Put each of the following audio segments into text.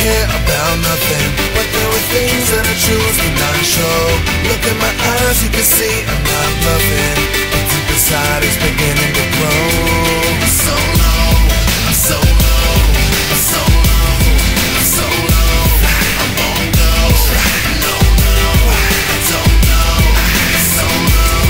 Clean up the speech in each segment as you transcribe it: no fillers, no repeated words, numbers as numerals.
care about nothing, but there were things that I choose to not show. Look in my eyes, you can see I'm not bluffing, but deep inside it's beginning to grow. I'm so low, I'm so low, I'm so low, I'm so low. I won't go, no, no, I don't know, I'm so low.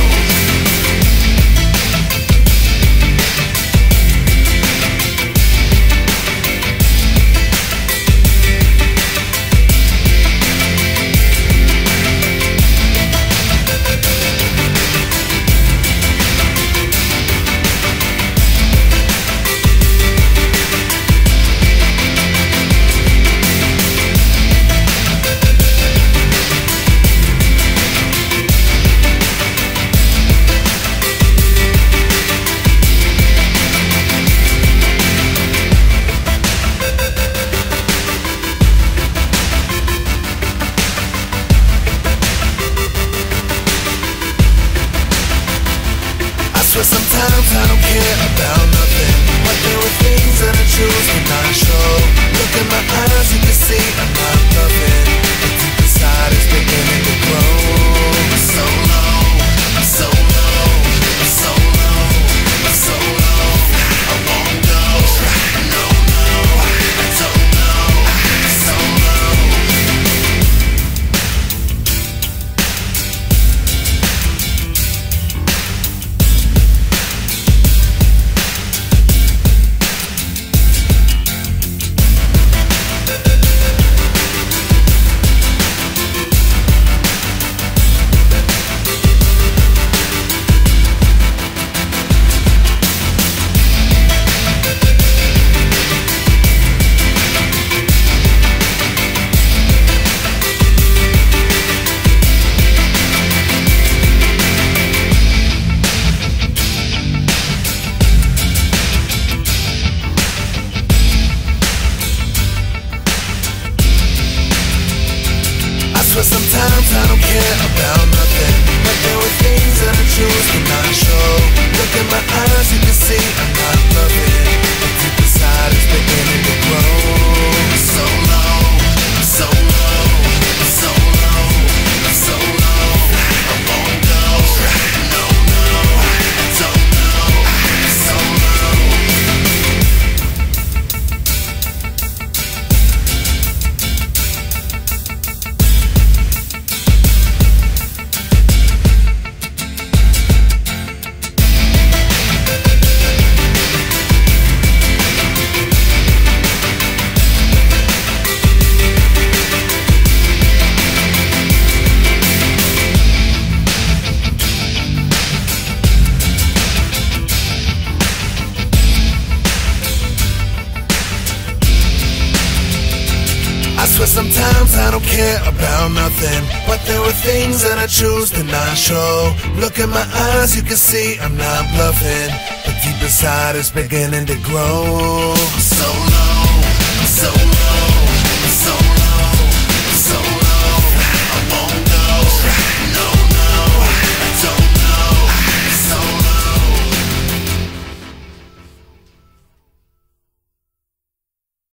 Sometimes I don't care about nothing, but there were things that I choose to not show. Look in my eyes, you can see I'm not bluffing, but deep inside it's beginning to grow. I'm so low, I'm so low, I'm so low, I'm so low. I won't go, no, no, I don't know, I'm so low. Sometimes I don't care about nothing, but there were things that I choose to not show. Look in my eyes, you can see I'm not bluffing, but deep inside it's beginning to grow. I'm so low, I'm so low, I'm so low, I'm so low. I won't go, no, no, I don't know, I'm so low. I swear sometimes I don't care about nothing, but there were things that I choose to not show. Look in my eyes, you can see I'm not bluffing, but deep inside it's beginning to grow. I'm so low, I'm so low.